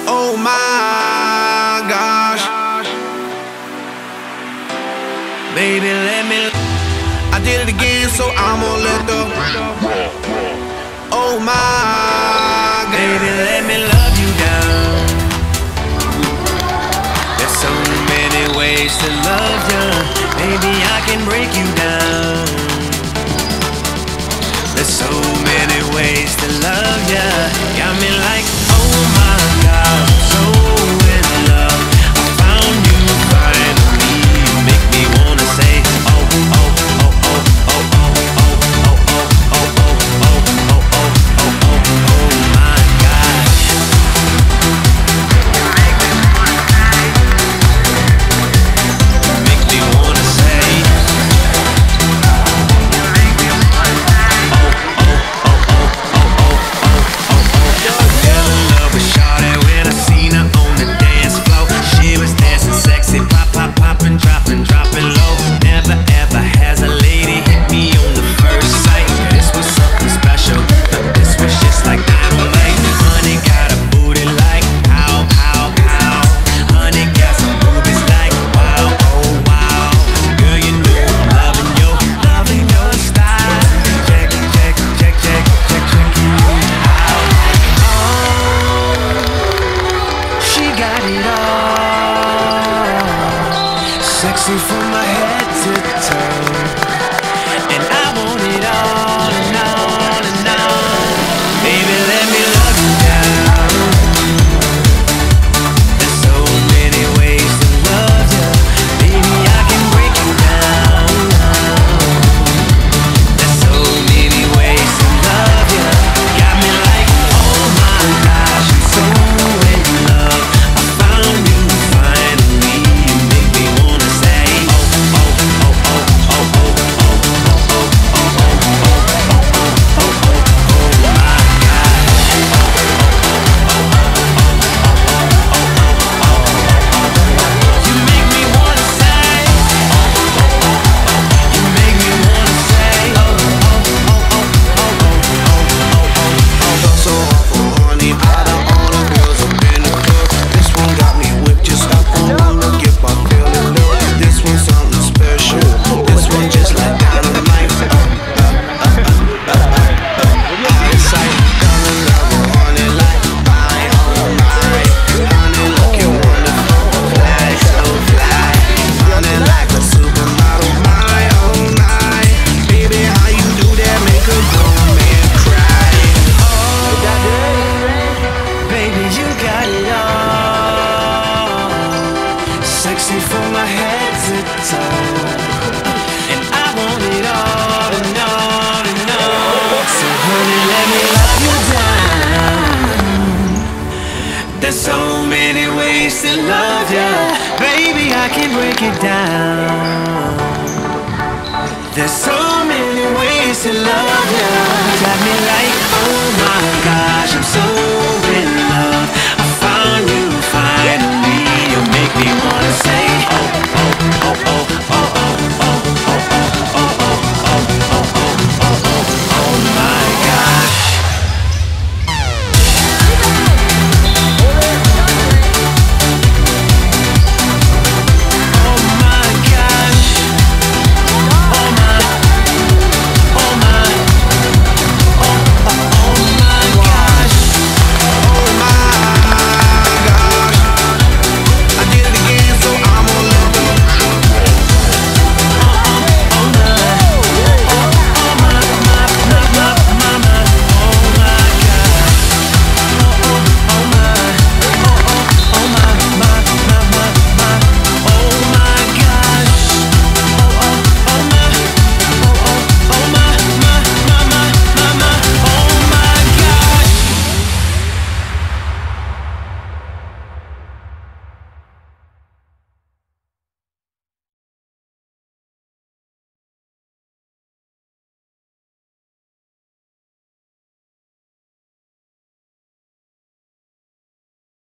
Oh my gosh. Baby, let me. I did it again, so I'm gonna let go. Oh my God. Baby, let me love you down. There's so many ways to love you. Baby, I can break you down. There's so many ways to love ya. Got me like, oh my God, I'm so in love. I found you finally. You make me wanna say, oh, oh, oh, oh, oh, oh, oh, oh, oh, oh, oh, oh, oh, oh, oh my gosh. Make me wanna say, fell in love with Shawty when I seen her on the dance floor. She was dancing sexy, pop, pop, popping, dropping, dropping low. Never ever has a lady hit me on the first sight. This was something special. This was just like dynamite. Honey got a booty like pow, pow, pow. Honey got some boobies like wow, oh wow. Girl, you know I'm loving your style. Check, check, check, check, check, check you out. She got it all, sexy from my head to toe, and I want it all and all and all. Baby, let me love you down. There's so many ways to love you. Baby, I can break you down. There's so many ways to love you. Got me like, oh my gosh, I'm so in love. I found you finally. You make me wanna say, oh, oh, oh, oh, oh, oh, oh, oh, oh, oh, oh, oh, oh my gosh. You make me wanna say, you make me wanna say, oh, oh, oh, oh, oh, oh, oh, oh, so awful, honey. Out of all the girls up in the club, this one got me whipped. Just stop for one to get my feeling low. This one's something special. This one just like dynamite. Out of sight, fell in love with honey like my, oh my. Honey looking wonderful, fly, so fly. Honey like a supermodel, my, oh my. Baby, how you do that? Make a grown man cry. Oh, baby, you got it all, sexy from my head to toe, and I want it all and all and all. So honey, let me love you down. There's so many ways to love ya. Baby, I can break it down. There's so many ways to love ya. Got me like, oh my gosh, I'm so